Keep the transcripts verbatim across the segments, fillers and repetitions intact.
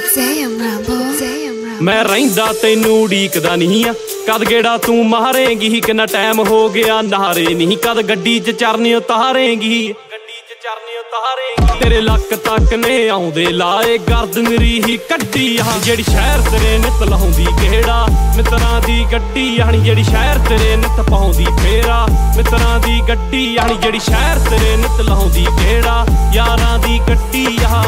मैं रहिंदा तैनू उड़ीकदा नहीं आ कद गेड़ा तू मारेंगी किन्ना टाइम हो गया नहारे नहीं कद गड्डी च चरनी उतारेंगी गड्डी च चरनी उतारेंगी तेरे लक तक ने आउंदे लाए गर्द मेरी ही कड्डी आ जेड़ी शहर तेरे नित लाउंदी गेड़ा मित्तरां दी गड्डी आनी जेड़ी शहर तेरे नित पाउंदी फेरा मित्तरां दी गड्डी आनी जेड़ी शहर तेरे नित लाउंदी गेड़ा यारां दी गड्डी आ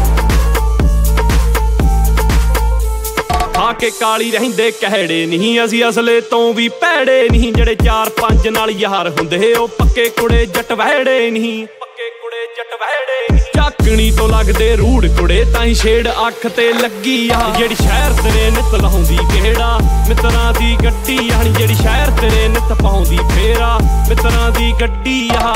आके काली रहिंदे कहड़े नहीं असी असले तो भी पैड़े नहीं जेड़े चार पंज नाल यार हुंदे ओ पक्के कुड़े जट वैड़े नहीं पक्के कुड़े जट वैड़े झाकणी तो लगदे रूड़ कुड़े ताई छेड़ अख ते लगी आ जेड़ी शहर तेरे नित लाउंदी गेड़ा मित्तरां दी गड्डी आनी जेड़ी शहर तेरे नित पाउंदी फेरा मित्तरां दी गड्डी आ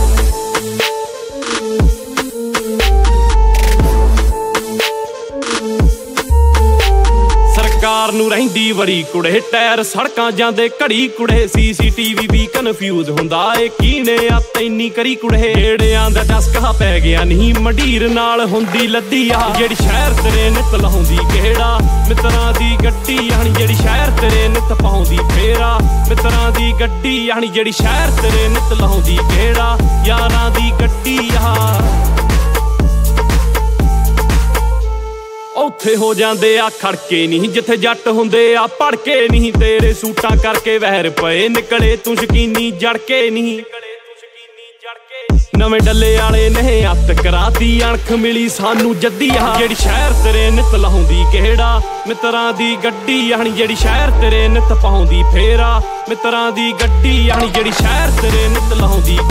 सरकार नूं रहिंदी वरी कुड़े टायर सड़कां जांदे घड़ी कुड़े सीसीटीवी भी कन्फ्यूज हुंदा ए कीने आ तैनी करी कुड़े ढेड़ियां दा डसका पै गया नहीं मंडीर नाल हुंदी लद्दी आ जेड़ी शहर तेरे नित लाउंदी गेड़ा मित्तरां दी गड्डी आनी जेड़ी शहर तेरे नित पाउंदी फेरा मित्तरां दी गड्डी आनी जेड़ी शहर तेरे नित लाउंदी गेड़ा यारां दी गड्डी आ उत्थे हो जांदे आ खड़के नहीं जिथे जट हुंदे आ भड़के नहीं तेरे सूटां करके वहर पए निकले तू शकीनी जड़के नहीं नवें डल्ले आले ने अत कराती अणख मिली सानू जद्दी आ जेड़ी शहर तेरे नित लाउंदी गेड़ा मित्तरां दी गड्डी आनी जेड़ी शहर तेरे नित पाउंदी फेरा मित्तरां दी गड्डी आनी जेड़ी शहर तेरे नित लाउंदी